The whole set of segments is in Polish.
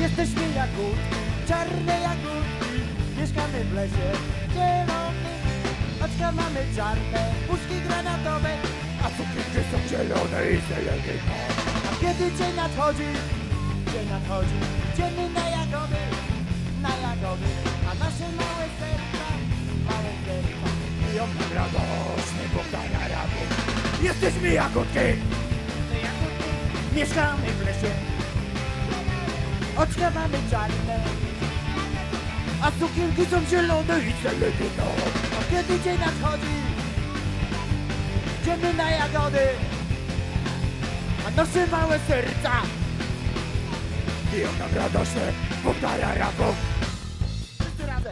Jesteśmy jagódki, czarne jagódki. Mieszkamy w lesie zielonym. Oczka mamy czarne, puszki granatowe, a cukierki są zielone i zeleniwe. A kiedy dzień nadchodzi, idziemy na jagody, a nasze małe serca biją nam radosny Bogdana Rabu. Jesteśmy jagódki, mieszkamy w lesie, oczka mamy czarne, a cukierki są zielone i zeleniwe. A kiedy dzień nadchodzi, idziemy na jagody, a nasze małe serca biją nam radosne Bogdana Rabu. Wszyscy razem.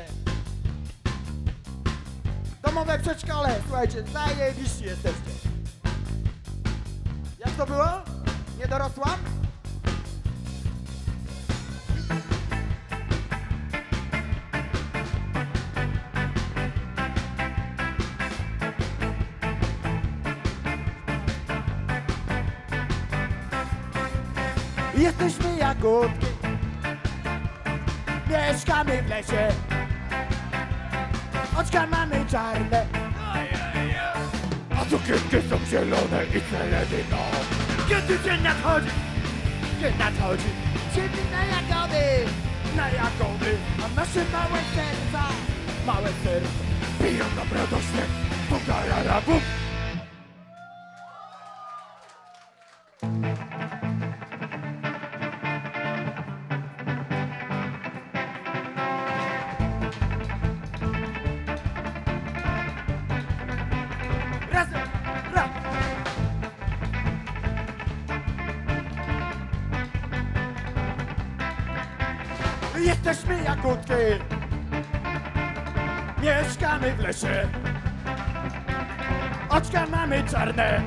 Domowe przedszkole, słuchajcie, zajebiście jesteście. Jak to było? Nie dorosłam? Jesteśmy jagódki, mieszkamy w lesie, oczka mamy czarne, a cukierki są zielone i zeleniwe. Kiedy dzień nadchodzi, idziemy na jagody, a nasze małe serca biją nam radosne Bogdana Rabu. Razem, raz. Jesteśmy jagódki, mieszkamy w lesie, oczka mamy czarne,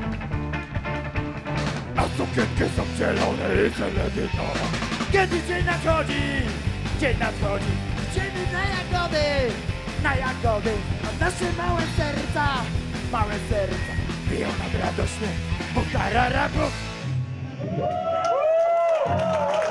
a cukierki są zielone i zeleniwe. Kiedy dzień nadchodzi, idziemy na jagody, a nasze małe serca biją nam radośnie Bogdana Rabu.